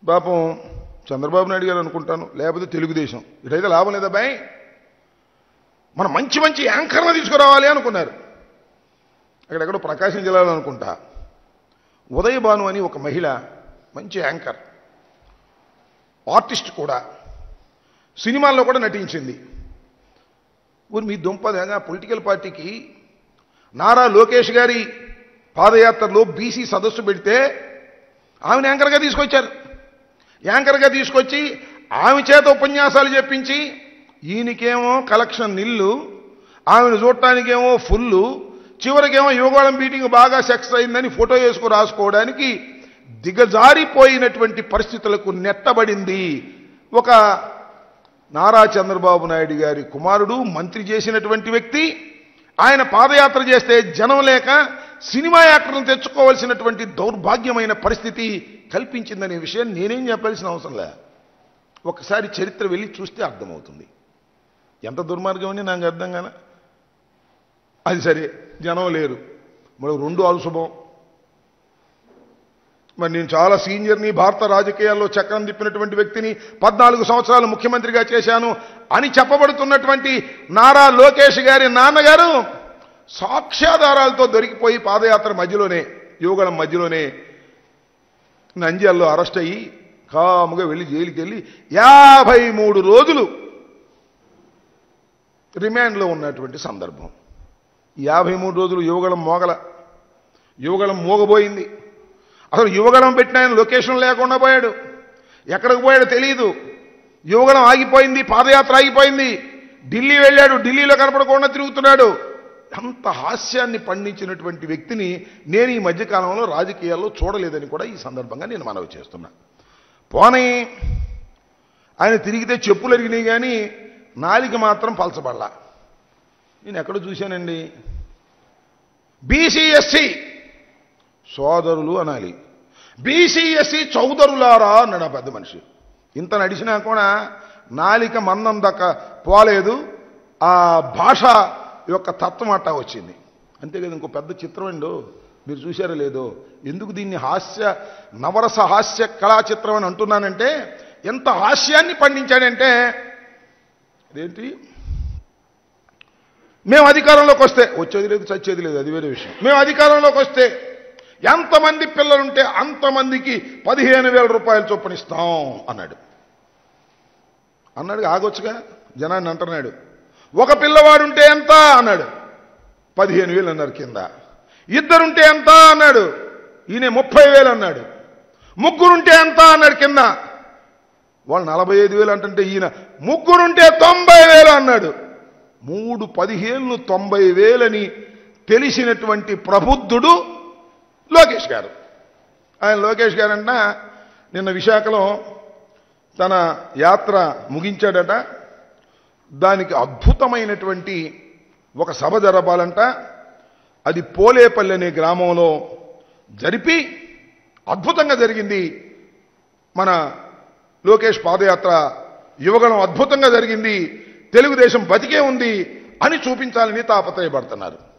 పాపం చంద్రబాబు నాయుడు గారు అనుకుంటాను, లేకపోతే తెలుగుదేశం, ఇటైతే లాభం లేదా బాయ్, మనం మంచి మంచి యాంకర్ను తీసుకురావాలి అనుకున్నారు. అక్కడెక్కడో ప్రకాశం జిల్లాలో అనుకుంటా ఉదయ భాను అని ఒక మహిళ, మంచి యాంకర్, ఆర్టిస్ట్ కూడా, సినిమాల్లో కూడా నటించింది. ఊరు మీ దుంపదేగా పొలిటికల్ పార్టీకి నారా లోకేష్ గారి పాదయాత్రలో బీసీ సదస్సు పెడితే ఆమెను యాంకర్గా తీసుకొచ్చారు. యాంకర్గా తీసుకొచ్చి ఆమె చేత ఉపన్యాసాలు చెప్పించి ఈయనకేమో కలెక్షన్ నిల్లు, ఆమెను చూడటానికేమో ఫుల్లు, చివరికేమో యువగోళం మీటింగ్ బాగా సక్సెస్ అయిందని ఫోటో వేసుకు రాసుకోవడానికి దిగజారిపోయినటువంటి పరిస్థితులకు నెట్టబడింది. ఒక నారా చంద్రబాబు నాయుడు గారి కుమారుడు, మంత్రి చేసినటువంటి వ్యక్తి, ఆయన పాదయాత్ర చేస్తే జనం లేక సినిమా యాక్టర్లను తెచ్చుకోవాల్సినటువంటి దౌర్భాగ్యమైన పరిస్థితి కల్పించిందనే విషయం నేనేం చెప్పాల్సిన అవసరం లే. ఒకసారి చరిత్ర వెళ్ళి చూస్తే అర్థమవుతుంది. ఎంత దుర్మార్గం అని నాకు అర్థం కానా. అది సరే, జనం లేరు, మరి రెండు అలుసుభం. మరి నేను చాలా సీనియర్ని, భారత రాజకీయాల్లో చక్రం తిప్పినటువంటి వ్యక్తిని, 14 సంవత్సరాలు ముఖ్యమంత్రిగా చేశాను అని చెప్పబడుతున్నటువంటి నారా లోకేష్ గారి నాన్నగారు సాక్ష్యాధారాలతో దొరికిపోయి పాదయాత్ర మధ్యలోనే, యువగళం మధ్యలోనే నంద్యాలలో అరెస్ట్ అయ్యి కాముగా వెళ్ళి జైలుకి వెళ్ళి 53 రోజులు రిమాండ్లో ఉన్నటువంటి సందర్భం. 53 రోజులు యువగళం మోగబోయింది. అసలు యువగళం పెట్టిన ఆయన లొకేషన్ లేకుండా పోయాడు, ఎక్కడికి పోయాడో తెలియదు. యువగళం ఆగిపోయింది, పాదయాత్ర ఆగిపోయింది. ఢిల్లీ వెళ్ళాడు, ఢిల్లీలో కనపడకుండా తిరుగుతున్నాడు. అంత హాస్యాన్ని పండించినటువంటి వ్యక్తిని నేను ఈ మధ్యకాలంలో రాజకీయాల్లో చూడలేదని కూడా ఈ సందర్భంగా నేను మనవి చేస్తున్నా. పోనీ ఆయన తిరిగితే చెప్పులు అరిగినాయి కానీ నాలిక మాత్రం పలచబడలా. నేను ఎక్కడ చూశానండి, బీసీఎస్సీ సోదరులు అనాలి, బీసీఎస్సీ చౌదరులారా అన్నాడు ఆ పెద్ద మనిషి. ఇంత నడిచినా కూడా నాలిక మందం దక్క పోలేదు, ఆ భాష యొక్క తత్వం అట్టా వచ్చింది. అంతే కదా. ఇంకో పెద్ద చిత్రం అండి, మీరు చూశారో లేదో. ఎందుకు దీన్ని నవరస హాస్య కళా చిత్రం అని అంటున్నానంటే, ఎంత హాస్యాన్ని పండించాడంటే, అదేంటి, మేము అధికారంలోకి వస్తే, వచ్చేది లేదు చచ్చేది లేదు, అది వేరే విషయం. మేము అధికారంలోకి వస్తే ఎంతమంది పిల్లలుంటే అంతమందికి 15,000 రూపాయలు చొప్పున ఇస్తాం అన్నాడు. ఆగొచ్చుగా, జనాన్ని అంటున్నాడు. ఒక పిల్లవాడుంటే ఎంత అన్నాడు, 15,000 అన్నారు కింద. ఇద్దరుంటే ఎంత అన్నాడు, ఈయన 30,000 అన్నాడు. ముగ్గురుంటే ఎంత అన్నాడు కింద, వాళ్ళు 45,000 అంటుంటే ఈయన ముగ్గురుంటే 90,000 అన్నాడు. 3 15,000 90,000 అని తెలిసినటువంటి ప్రబుద్ధుడు లోకేష్ గారు. ఆయన లోకేష్ గారంట నిన్న విశాఖలో తన యాత్ర ముగించాడట. దానికి అద్భుతమైనటువంటి ఒక సభ జరపాలంట. అది పోలేపల్లి అనే గ్రామంలో జరిపి అద్భుతంగా జరిగింది. మన లోకేష్ పాదయాత్ర యువగణం అద్భుతంగా జరిగింది, తెలుగుదేశం బతికే ఉంది అని చూపించాలని తాపత్రయపడుతున్నారు.